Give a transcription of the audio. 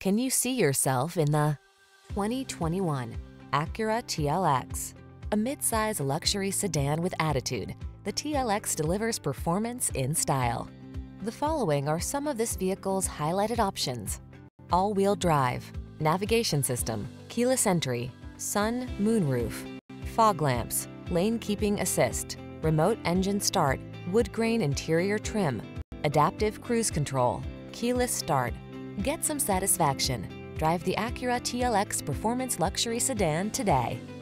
Can you see yourself in the 2021 Acura TLX? A midsize luxury sedan with attitude, the TLX delivers performance in style. The following are some of this vehicle's highlighted options: all-wheel drive, navigation system, keyless entry, sun, moonroof, fog lamps, lane keeping assist, remote engine start, wood grain interior trim, adaptive cruise control, keyless start. Get some satisfaction. Drive the Acura TLX Performance Luxury Sedan today.